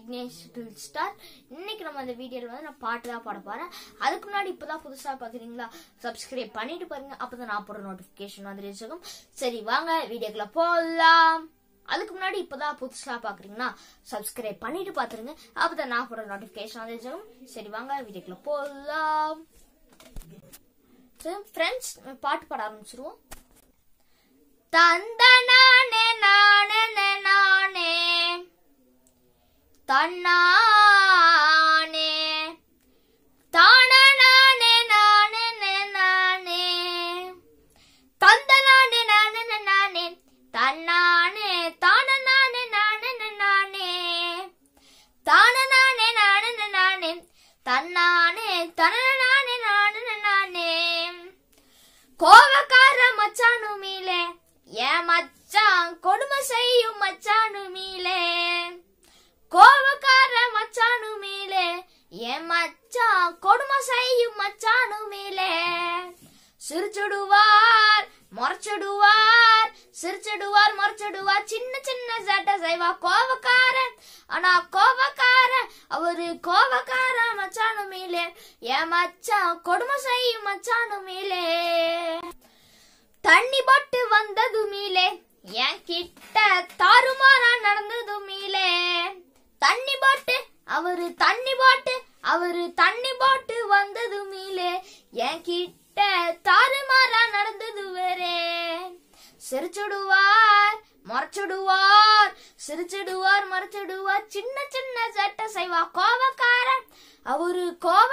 Vignesh star. இன்னைக்கு நம்ம இந்த வீடியோல வந்து நான் பாட்டு தான் பாட போறேன். அதுக்கு முன்னாடி இப்பதான் புதுசா பாக்குறீங்களா, சப்ஸ்கிரைப் பண்ணிட்டு பாருங்க, அப்பதான் நான் போடுற நோட்டிபிகேஷன் வந்து ரீச் ஆகும். சரி வாங்க வீடியோக்குள்ள போலாம். அதுக்கு முன்னாடி இப்பதான் புதுசா பாக்குறீங்கன்னா சப்ஸ்கிரைப் பண்ணிட்டு பாத்துருங்க, அப்பதான் நான் போடுற நோட்டிபிகேஷன் வந்து ரீச் ஆகும். சரி வாங்க வீடியோக்குள்ள போலாம். ஃப்ரெண்ட்ஸ் பாட்டு பாட ஆரம்பிச்சிருவோம். தந்தனானே நானே நானே தன்னானே தானனானே நானே நானே தந்தனானே நானே நானே தன்னானே தானனானே நானே நானே தானனானே நானே நானே தன்னானே தனனானே நானே நானே கோவக்கார மச்சானு மீலே ஏன் மச்சான் கொடுமை செய்யும் மச்சானு மீலே, கோவக்கார மச்சானு மீலே ஏன் மச்சான் கொடுமை செய்யும் மச்சானு மீலே, சிரிச்சுடுவார் மறைச்சிடுவார், சிரிச்சிடுவார் மறைச்சிடுவார், சின்ன சின்ன சேட்டை செய்வா கோவக்காரன். ஆனா கோவக்காரன் அவரு கோவக்கார மச்சானு மீலே ஏன் மச்சான் கொடுமை செய்யும் மச்சானு மீலே, தண்ணி போட்டு வந்தது மீலே என் கிட்ட தாறுமாறா நடந்தது மீலே, தண்ணி போட்டு அவரு தண்ணி போட்டு வந்தது மீலே என் கிட்ட தாறுமாறா நடந்தது வேறே, சிரிச்சுடுவார் மறைச்சிடுவார், சிரிச்சிடுவார் மறைச்சிடுவார், சின்ன சின்ன சேட்டை செய்வா கோவக்காரன். அவரு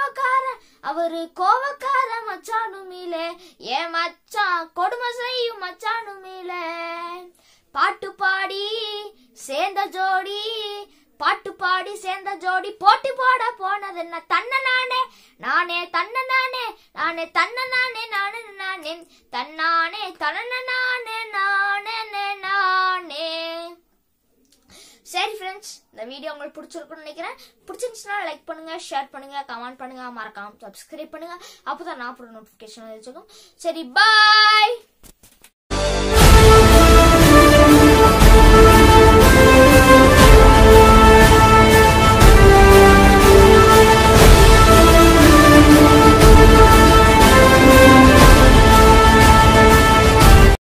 கோவக்கார மச்சானு மீலே ஏன் மச்சான் கொடுமை செய்யும் மச்சானு மீலே, பாட்டு பாடி சேர்ந்த ஜோடி போட்டி போட போனது என்ன, தன்ன நானே நானே தன்ன நானே நானே தன்ன நானே நானே நானே தன்னானே தன்ன நானே நானே நானே. சரி ஃப்ரெண்ட்ஸ், இந்த வீடியோ உங்களுக்கு பிடிச்சிருக்குன்னு நினைக்கிறேன். பிடிச்சிருந்துச்சுன்னா லைக் பண்ணுங்க, ஷேர் பண்ணுங்க, கமெண்ட் பண்ணுங்க, மறக்காம சப்ஸ்கிரைப் பண்ணுங்க, அப்பதான் நான் போடுற நோட்டிபிகேஷன் வச்சுக்கும். சரி பாய்.